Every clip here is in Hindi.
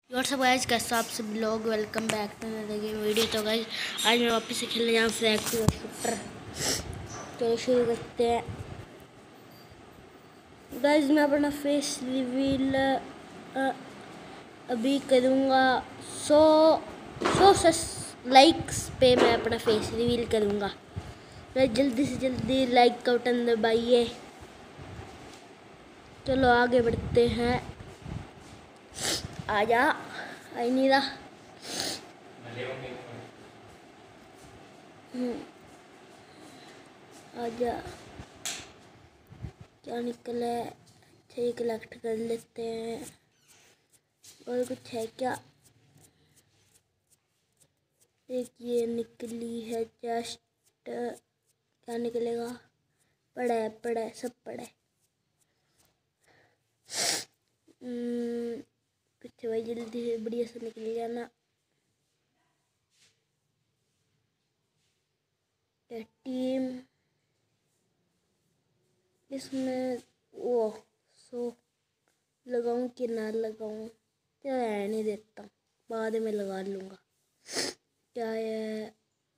व्हाट्सअप गाइस, कैसे आप सब लोग। Welcome back to another game video. तो गाइस आज मैं वापस से खेलने जा रहा हूँ शूटर। चलो शुरू करते हैं। गाइस मैं अपना फेस रिवील अभी करूँगा 100 लाइक्स पे मैं अपना फेस रिवील करूँगा। तो जल्दी से जल्दी लाइक का बटन दबाइए। चलो आगे बढ़ते हैं। आजा, आई नहीं रहा। आजा, क्या निकला है? अच्छा ये कलेक्ट कर लेते हैं। और कुछ है क्या? एक ये निकली है जस्ट। क्या निकलेगा? पड़ा है सब पड़ा है। कुछ भाई जल्दी से बढ़िया से निकल जाना। टीम इसमें वो लगाऊं कि ना लगाऊं? क्या रहने देता हूँ, बाद में लगा लूँगा। क्या है?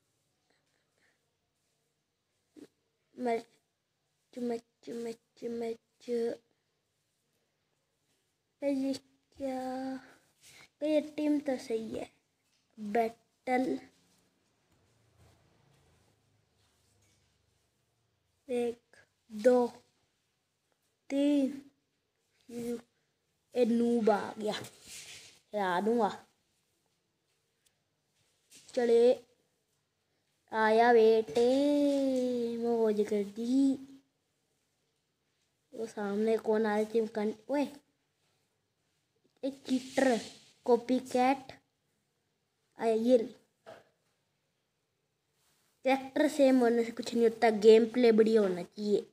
मैच मैच मैच मैच ये क्या? ये टीम तो सही है। बैटल 1 2 3 नूब आ गया, हरा दूंगा। चले आया बेटे, मौज कर दी। वो सामने कौन आ रही थी? ओए एक चीटर, कॉपी कैट आया। ये कैरेक्टर सेम होने से कुछ नहीं होता, गेम प्ले बढ़िया होना चाहिए।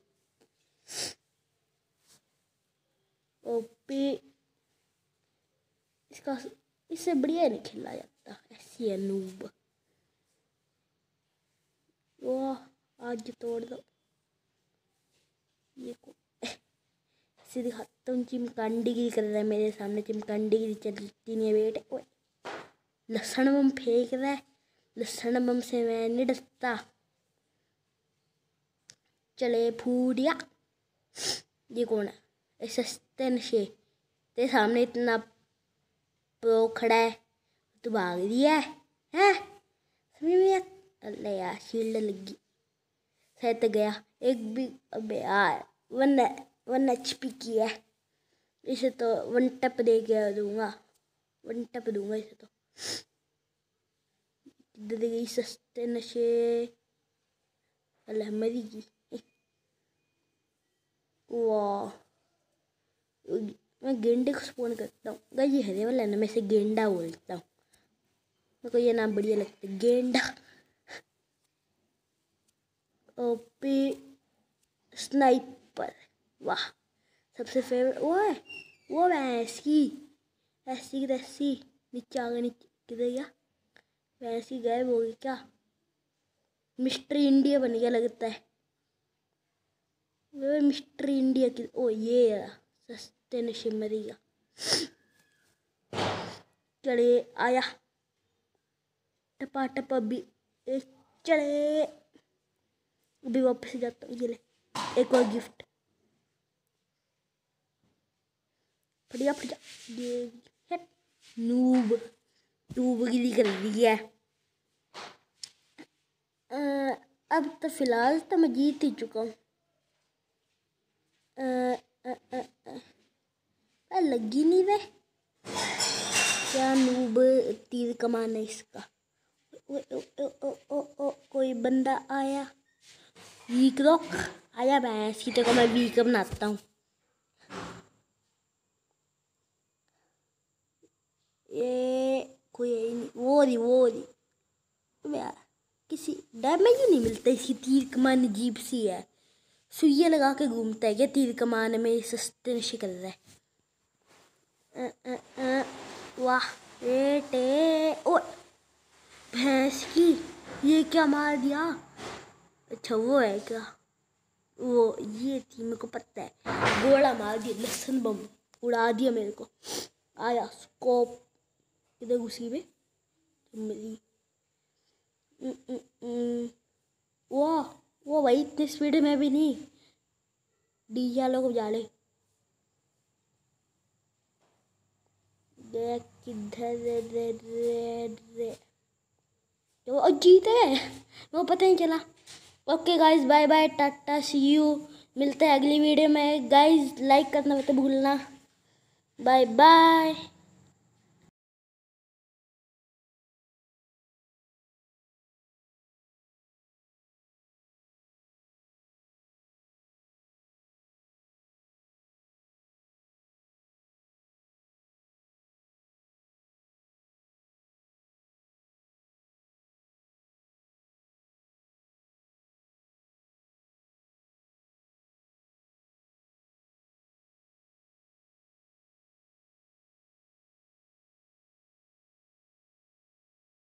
ओपी इसका इससे बढ़िया नहीं खेला जाता। ऐसी है नूब। वाह आज तोड़ दो ये को। इसे दिखाता हूँ। चिमकांडीगिरी कर रहा है मेरे सामने। चिमकांडीगिरी चलती नहीं है बेटे। ओए लहसुन बम फेंक रहा है। लहसुन बम से मैं नहीं डरता। चले फूटिया। ये कौन है? सस्ते नशे तेरे सामने इतना प्रो खड़ा है, तू भाग दिया है? समझ में? अल्लाह यार शील्ड लगी, सह गया एक भी। अबे यार 1 HP की है। इसे तो 1 टप दे के दूंगा। 1 टप दूंगा इसे तो। किधर गई सस्ते नशे? अल्लाह मरी की। वाह मैं गेंडे को स्पॉन करता हूँ। गाइस ये हरे वाला है ना, मैं इसे गेंडा बोलता हूँ। मेरे को ये नाम बढ़िया लगता है, गेंडा। ओपी स्नाइपर, वाह सबसे फेवरेट। वो भैंस की ऐसी रस्सी नीचे आ गई। नीचे किधर गया? भैंस की गायब हो गई क्या? मिस्टर इंडिया बन गया लगता है। वो मिस्टर इंडिया की। ओ ये सस्ते नशे मरेगा। चले आया टपा टपा अभी। चले अभी वापस जाता हूँ। ये ले एक और गिफ्ट। बढ़िया ये है। नूब गिरी कर दी है। अब तो फिलहाल तो मैं जीत ही चुका हूँ। लगी नहीं रहे। क्या नूब तीर कमान है इसका? कोई बंदा आया। वीक रॉक आया। भैंस की तो मैं वीक बनाता हूँ। ये कोई है नहीं। वो रही यार, किसी डैमेज ही नहीं मिलता। इसकी तीर कमान अजीब सी है। सुइया लगा के घूमता है क्या तीर कमान में? सस्ते नशे कर रहा है। वाह बेटे। ओ भैंस की, ये क्या मार दिया? अच्छा वो है क्या? वो ये थी, मेरे को पता है। गोला मार दिया, लहसुन बम उड़ा दिया मेरे को। आया स्कोप इधर घुसी में तो मिली। वो भाई इतनी स्पीड में भी नहीं, डीजे वालों को बजा ले। देख किधर रे तो जीत गए, वो पता नहीं चला। Okay guys, bye bye, tata, see you. मिलते हैं अगली वीडियो में गाइस, लाइक करना मत भूलना। Bye bye.